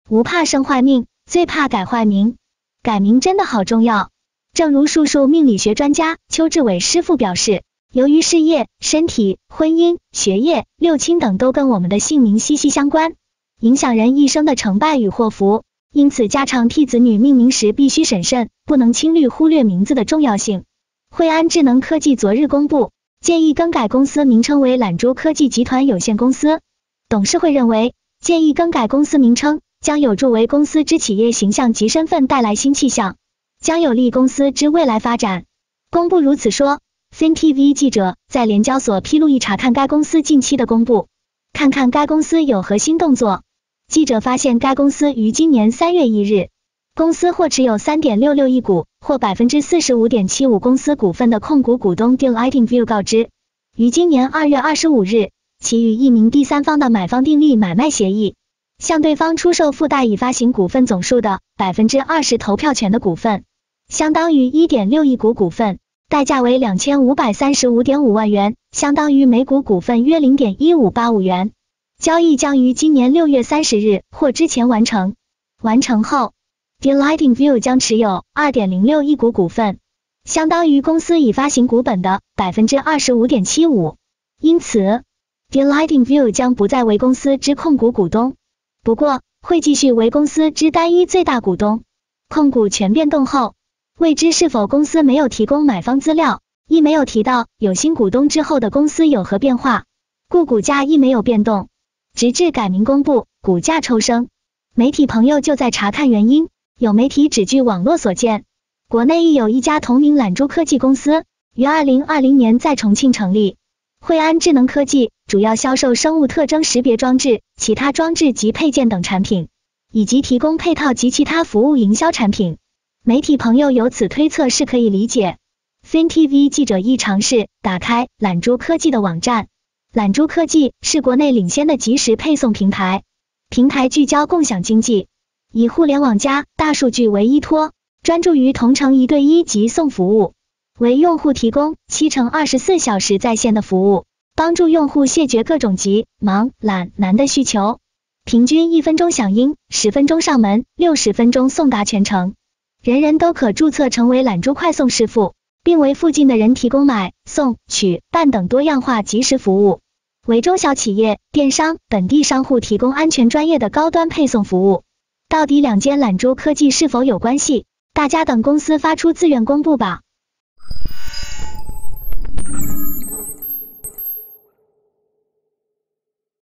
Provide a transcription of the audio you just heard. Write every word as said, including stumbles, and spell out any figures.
不怕生坏命，最怕改坏名。改名真的好重要。正如术数命理学专家邱志伟师傅表示，由于事业、身体、婚姻、学业、六亲等都跟我们的姓名息息相关，影响人一生的成败与祸福，因此家长替子女命名时必须审慎，不能轻率忽略名字的重要性。惠安智能科技昨日公布，建议更改公司名称为懒猪科技集团有限公司。董事会认为，建议更改公司名称将有助为公司之企业形象及身份带来新气象，将有利公司之未来发展。公布如此说。F I N T V 记者在联交所披露一查看该公司近期的公布，看看该公司有何新动作。记者发现该公司于今年三月一日，公司或持有 三点六六亿股或 百分之四十五点七五 公司股份的控股股东 Delighting View 告知，于今年二月二十五日，其与一名第三方的买方订立买卖协议，向对方出售附带已发行股份总数的 百分之二十 投票权的股份，相当于 一点六亿股股份，代价为 两千五百三十五点五万元，相当于每股股份约 零点一五八五元。交易将于今年六月三十日或之前完成。完成后 ，Delighting View 将持有 二点零六亿股股份，相当于公司已发行股本的 百分之二十五点七五。因此 ，Delighting View 将不再为公司之控股股东，不过会继续为公司之单一最大股东。控股权变动后，未知是否公司没有提供买方资料，亦没有提到有新股东之后的公司有何变化，故股价亦没有变动。直至改名公布，股价抽升。媒体朋友就在查看原因，有媒体只据网络所见，国内亦有一家同名懒猪科技公司，于二零二零年在重庆成立。惠安智能科技主要销售生物特征识别装置、其他装置及配件等产品，以及提供配套及其他服务营销产品。媒体朋友由此推测是可以理解。F I N T V 记者亦尝试打开懒猪科技的网站。懒猪科技是国内领先的即时配送平台，平台聚焦共享经济，以互联网加大数据为依托，专注于同城一对一集送服务，为用户提供七乘二十四小时在线的服务，帮助用户谢绝各种急、忙、懒、难的需求。平均一分钟响应，十分钟上门，六十分钟送达全程。人人都可注册成为懒猪快送师傅，并为附近的人提供买、送、取、办等多样化即时服务，为中小企业、电商、本地商户提供安全专业的高端配送服务。到底两间懒猪科技是否有关系？大家等公司发出自愿公布吧。